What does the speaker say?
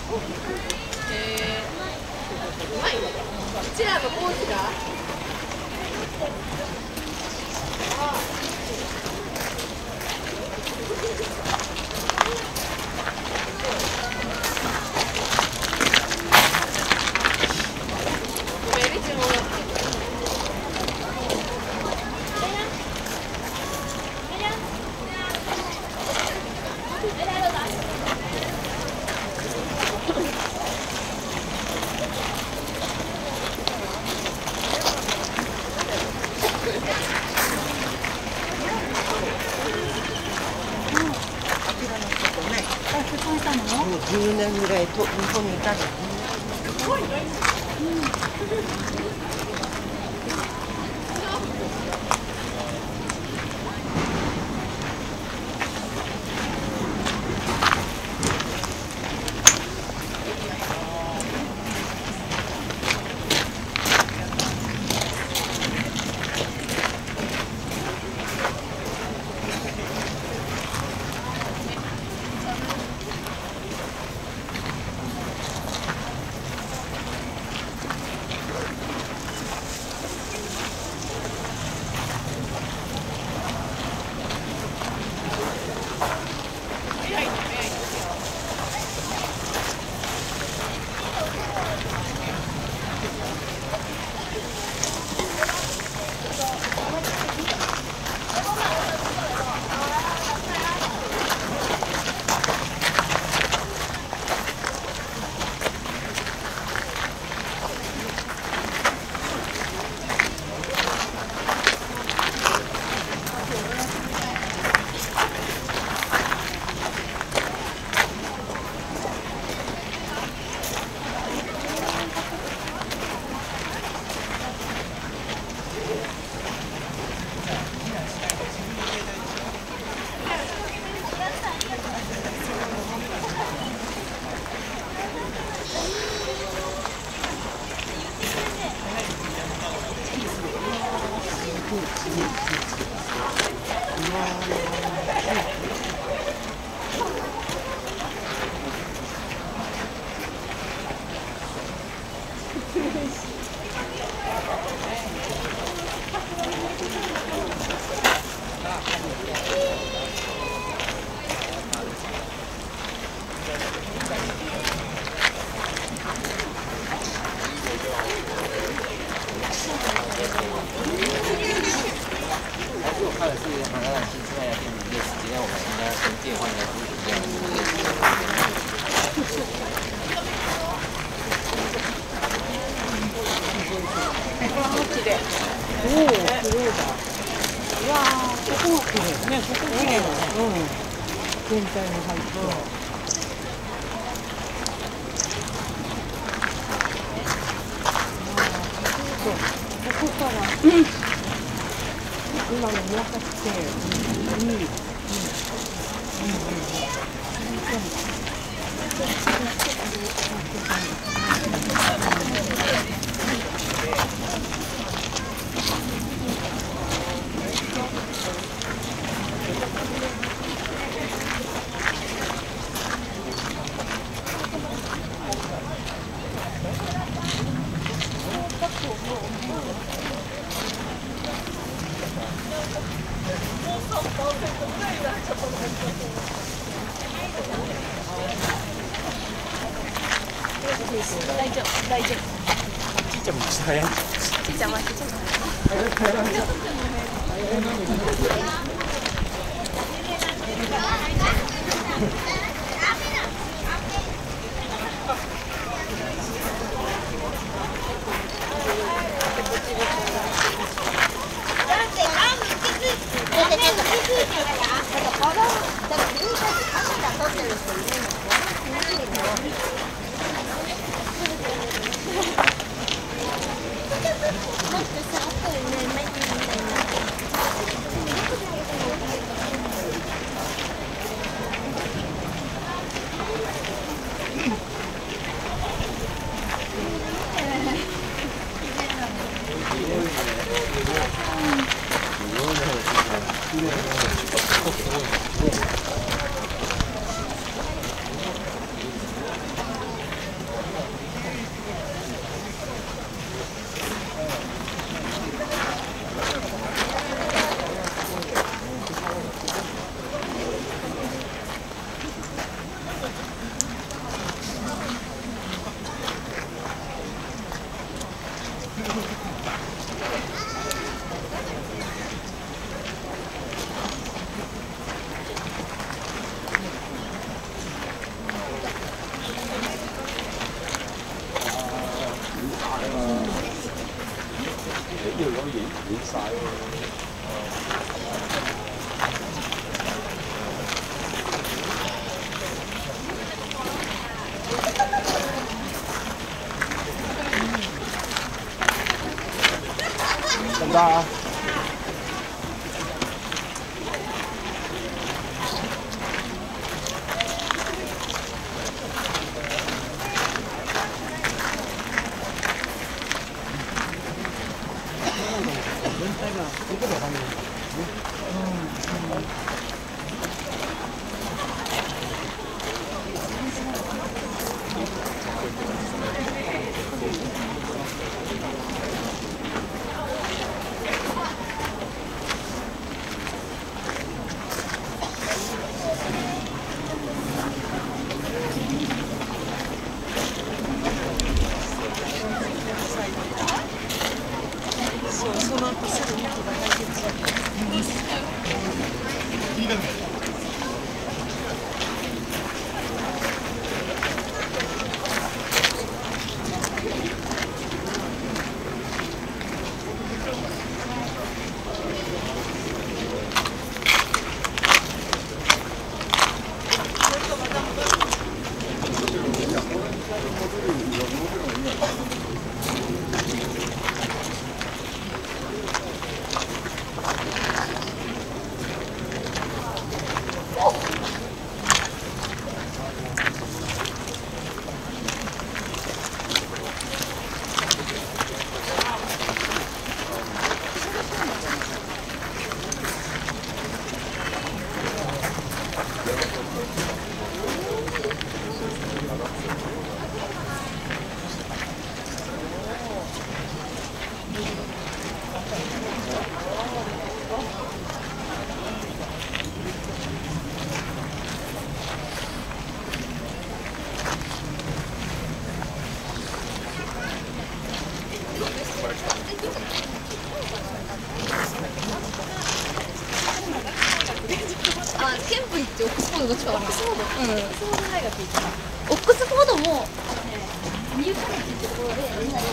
うまいね。うちらのコースが。 10年ぐらいと日本にいたの。 看的是韩国新西班牙电影的时间，我们应该跟电话应该是一样で。おお、綺麗だ。いやー、ここも綺麗。ね、ここ綺麗だね。うん。全体に入って。ここから、今の見渡して、 大丈夫、大丈夫。 ちいちゃんも早い。 ちいちゃん待って、ちょっと。 影晒喎。得唔得啊？ そう、その後すぐに解決。 あ、ケンプリってオックスフォードどっちかわかんない。オックスフォード。オックスフォード大学行った。オックスフォードもニューカレッジってところでみんなで。